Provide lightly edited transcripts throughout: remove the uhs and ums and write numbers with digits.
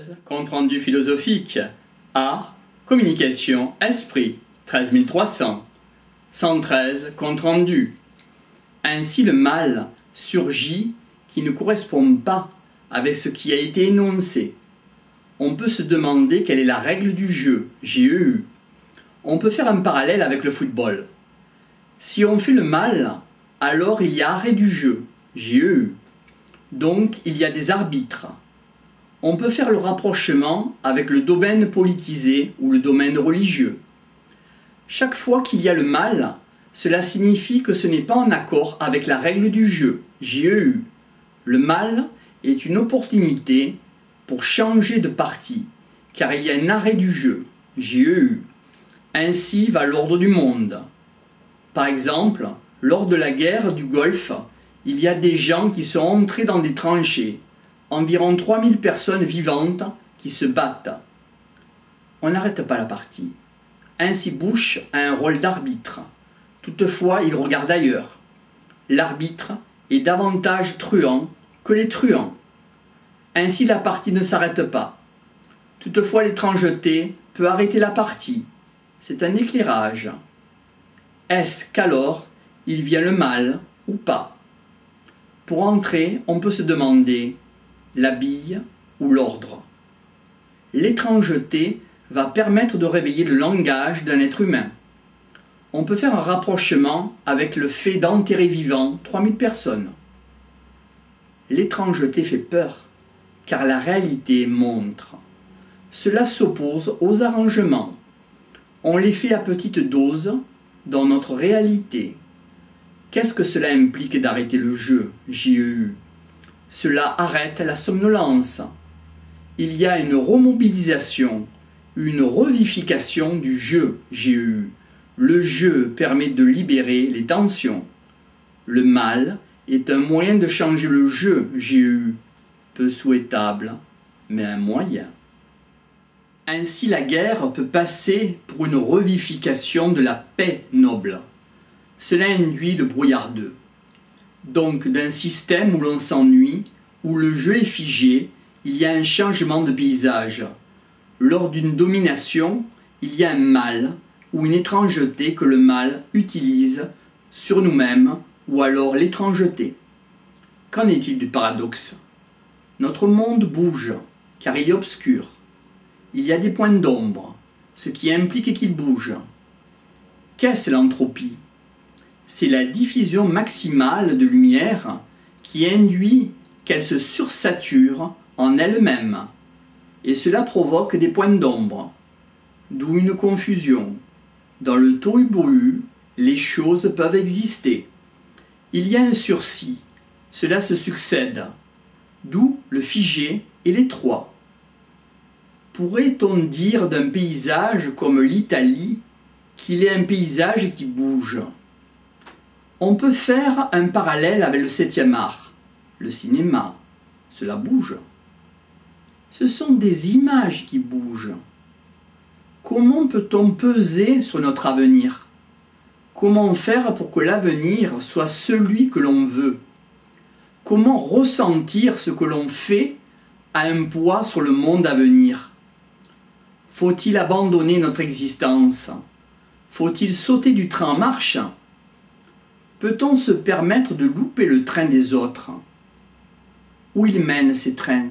113, compte rendu philosophique. Art, communication, esprit, 13 300. 113, compte rendu. Ainsi le mal surgit qui ne correspond pas avec ce qui a été énoncé. On peut se demander quelle est la règle du jeu, GEU. On peut faire un parallèle avec le football. Si on fait le mal, alors il y a arrêt du jeu, GEU. Donc il y a des arbitres. On peut faire le rapprochement avec le domaine politisé ou le domaine religieux. Chaque fois qu'il y a le mal, cela signifie que ce n'est pas en accord avec la règle du jeu, GEU. Le mal est une opportunité pour changer de parti, car il y a un arrêt du jeu, GEU. Ainsi va l'ordre du monde. Par exemple, lors de la guerre du Golfe, il y a des gens qui sont entrés dans des tranchées, environ 3000 personnes vivantes qui se battent. On n'arrête pas la partie. Ainsi Bush a un rôle d'arbitre. Toutefois, il regarde ailleurs. L'arbitre est davantage truand que les truands. Ainsi la partie ne s'arrête pas. Toutefois, l'étrangeté peut arrêter la partie. C'est un éclairage. Est-ce qu'alors il vient le mal ou pas? Pour entrer, on peut se demander la bille ou l'ordre. L'étrangeté va permettre de réveiller le langage d'un être humain. On peut faire un rapprochement avec le fait d'enterrer vivant 3000 personnes. L'étrangeté fait peur, car la réalité montre. Cela s'oppose aux arrangements. On les fait à petite dose dans notre réalité. Qu'est-ce que cela implique d'arrêter le jeu, GEU? Cela arrête la somnolence. Il y a une remobilisation, une revivification du jeu, GEU. Le jeu permet de libérer les tensions. Le mal est un moyen de changer le jeu, GEU. Peu souhaitable, mais un moyen. Ainsi la guerre peut passer pour une revivification de la paix noble. Cela induit le brouillardeux. Donc d'un système où l'on s'ennuie, où le jeu est figé, il y a un changement de paysage. Lors d'une domination, il y a un mal ou une étrangeté que le mal utilise sur nous-mêmes ou alors l'étrangeté. Qu'en est-il du paradoxe? Notre monde bouge, car il est obscur. Il y a des points d'ombre, ce qui implique qu'il bouge. Qu'est-ce l'entropie? C'est la diffusion maximale de lumière qui induit qu'elle se sursature en elle-même, et cela provoque des points d'ombre, d'où une confusion. Dans le tohu-bohu, les choses peuvent exister. Il y a un sursis, cela se succède, d'où le figé et l'étroit. Pourrait-on dire d'un paysage comme l'Italie qu'il est un paysage qui bouge? On peut faire un parallèle avec le 7e art, le cinéma, cela bouge. Ce sont des images qui bougent. Comment peut-on peser sur notre avenir? Comment faire pour que l'avenir soit celui que l'on veut? Comment ressentir ce que l'on fait a un poids sur le monde à venir? Faut-il abandonner notre existence? Faut-il sauter du train en marche? Peut-on se permettre de louper le train des autres? Où ils mènent ces trains?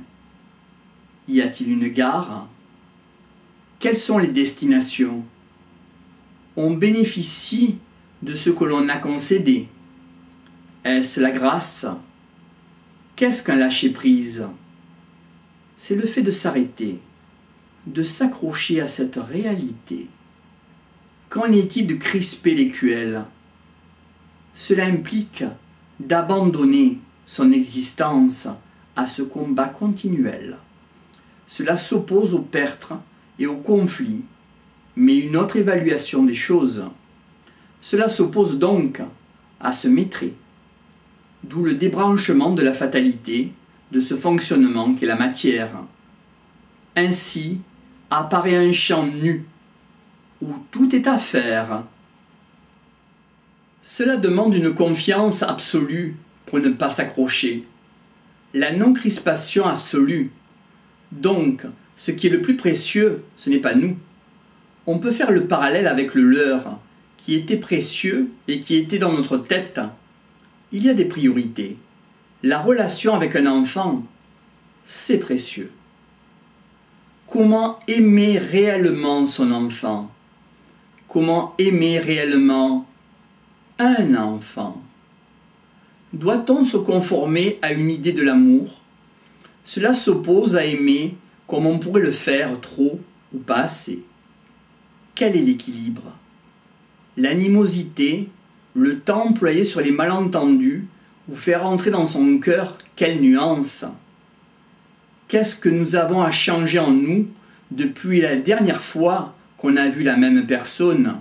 Y a-t-il une gare? Quelles sont les destinations? On bénéficie de ce que l'on a concédé. Est-ce la grâce? Qu'est-ce qu'un lâcher-prise? C'est le fait de s'arrêter, de s'accrocher à cette réalité. Qu'en est-il de crisper l'écuelle? Cela implique d'abandonner son existence à ce combat continuel. Cela s'oppose aux pertes et aux conflits, mais une autre évaluation des choses. Cela s'oppose donc à ce maîtrise, d'où le débranchement de la fatalité, de ce fonctionnement qu'est la matière. Ainsi apparaît un champ nu, où tout est à faire. Cela demande une confiance absolue pour ne pas s'accrocher. La non-crispation absolue. Donc, Ce qui est le plus précieux, ce n'est pas nous. On peut faire le parallèle avec le leur, qui était précieux et qui était dans notre tête. Il y a des priorités. La relation avec un enfant, c'est précieux. Comment aimer réellement son enfant? Comment aimer réellement un enfant? Doit-on se conformer à une idée de l'amour? Cela s'oppose à aimer comme on pourrait le faire trop ou pas assez. Quel est l'équilibre? L'animosité, le temps employé sur les malentendus ou faire entrer dans son cœur quelle nuance? Qu'est-ce que nous avons à changer en nous depuis la dernière fois qu'on a vu la même personne?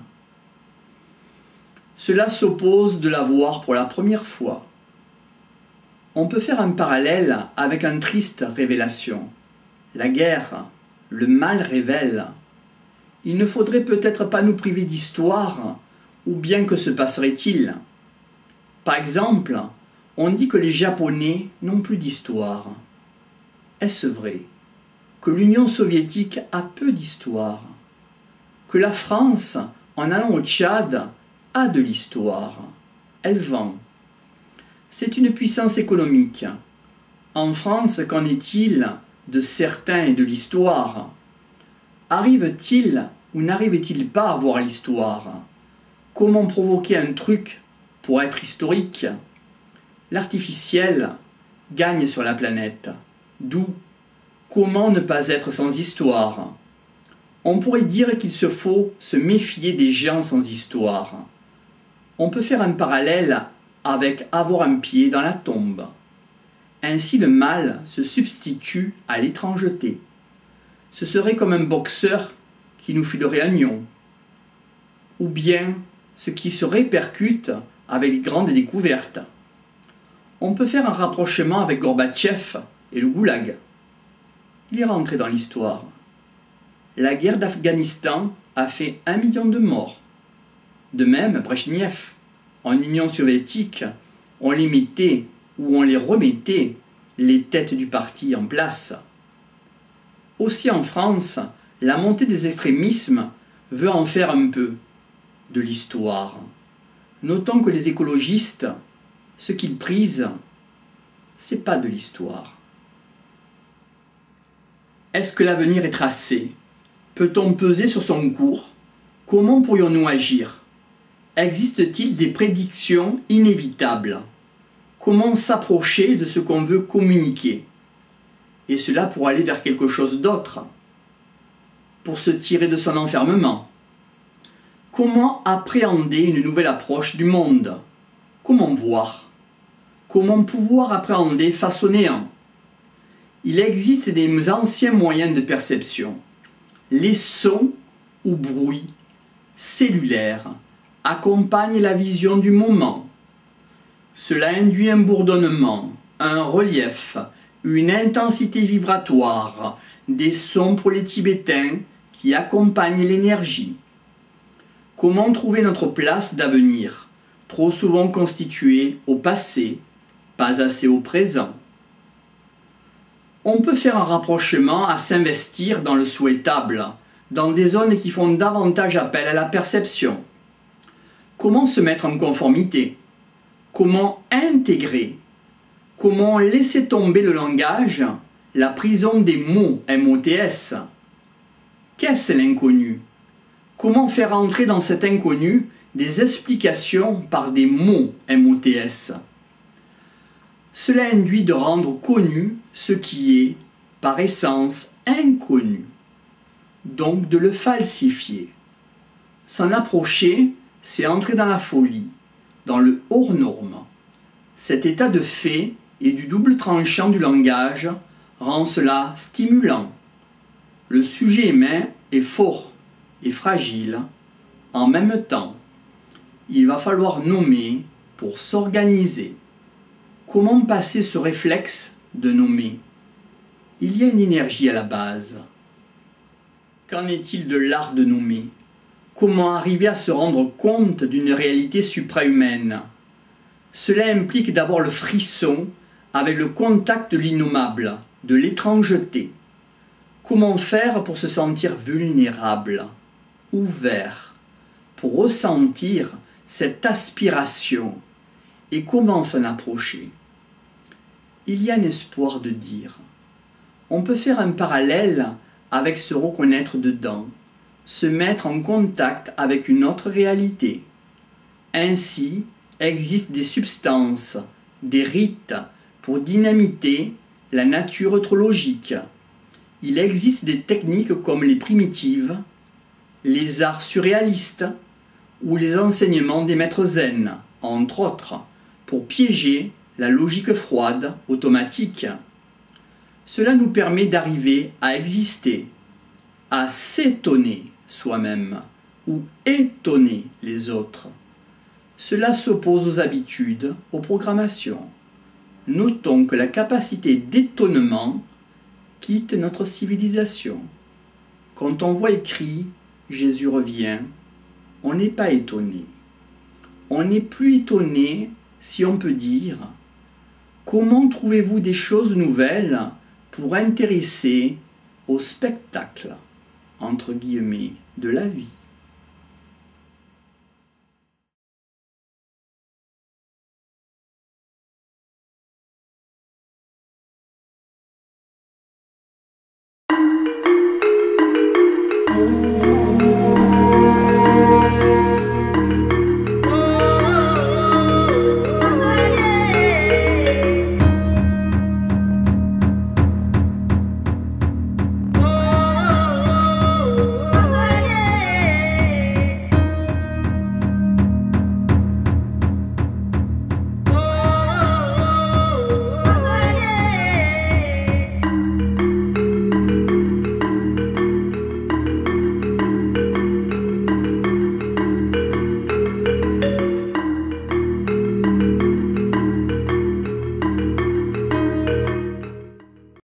Cela s'oppose de la voir pour la première fois. On peut faire un parallèle avec une triste révélation. La guerre, le mal révèle. Il ne faudrait peut-être pas nous priver d'histoire, ou bien que se passerait-il? Par exemple, on dit que les Japonais n'ont plus d'histoire. Est-ce vrai? Que l'Union soviétique a peu d'histoire? Que la France, en allant au Tchad, a de l'histoire? Elle vend. C'est une puissance économique. En France, qu'en est-il de certains et de l'histoire? Arrive-t-il ou n'arrive-t-il pas à voir l'histoire? Comment provoquer un truc pour être historique? L'artificiel gagne sur la planète. D'où? Comment ne pas être sans histoire? On pourrait dire qu'il se faut se méfier des gens sans histoire. On peut faire un parallèle avec avoir un pied dans la tombe. Ainsi le mal se substitue à l'étrangeté. Ce serait comme un boxeur qui nous filerait un lion. Ou bien ce qui se répercute avec les grandes découvertes. On peut faire un rapprochement avec Gorbatchev et le goulag. Il est rentré dans l'histoire. La guerre d'Afghanistan a fait 1 million de morts. De même, Brejnev, en Union soviétique, on les mettait ou on les remettait, les têtes du parti en place. Aussi en France, la montée des extrémismes veut en faire un peu de l'histoire. Notons que les écologistes, ce qu'ils prisent, c'est pas de l'histoire. Est-ce que l'avenir est tracé? Peut-on peser sur son cours? Comment pourrions-nous agir? Existe-t-il des prédictions inévitables? Comment s'approcher de ce qu'on veut communiquer? Et cela pour aller vers quelque chose d'autre, pour se tirer de son enfermement. Comment appréhender une nouvelle approche du monde? Comment voir? Comment pouvoir appréhender face au néant? Il existe des anciens moyens de perception. Les sons ou bruits cellulaires accompagnent la vision du moment. Cela induit un bourdonnement, un relief, une intensité vibratoire, des sons pour les Tibétains qui accompagnent l'énergie. Comment trouver notre place d'avenir, trop souvent constituée au passé, pas assez au présent? On peut faire un rapprochement à s'investir dans le souhaitable, dans des zones qui font davantage appel à la perception. Comment se mettre en conformité? Comment intégrer? Comment laisser tomber le langage, la prison des mots MOTS? Qu'est-ce l'inconnu? Comment faire entrer dans cet inconnu des explications par des mots MOTS? Cela induit de rendre connu ce qui est, par essence, inconnu, donc de le falsifier. S'en approcher, c'est entrer dans la folie, dans le hors norme. Cet état de fait et du double tranchant du langage rend cela stimulant. Le sujet humain est fort et fragile en même temps. Il va falloir nommer pour s'organiser. Comment passer ce réflexe de nommer? Il y a une énergie à la base. Qu'en est-il de l'art de nommer? Comment arriver à se rendre compte d'une réalité suprahumaine? Cela implique d'avoir le frisson avec le contact de l'innommable, de l'étrangeté. Comment faire pour se sentir vulnérable, ouvert, pour ressentir cette aspiration et comment s'en approcher? Il y a un espoir de dire. On peut faire un parallèle avec se reconnaître dedans, se mettre en contact avec une autre réalité. Ainsi, existent des substances, des rites pour dynamiter la nature trologique. Il existe des techniques comme les primitives, les arts surréalistes ou les enseignements des maîtres zen, entre autres, pour piéger la logique froide, automatique. Cela nous permet d'arriver à exister, à s'étonner soi-même ou étonner les autres. Cela s'oppose aux habitudes, aux programmations. Notons que la capacité d'étonnement quitte notre civilisation. Quand on voit écrit « Jésus revient », on n'est pas étonné. On n'est plus étonné si on peut dire « Comment trouvez-vous des choses nouvelles pour intéresser au spectacle » entre guillemets de la vie ?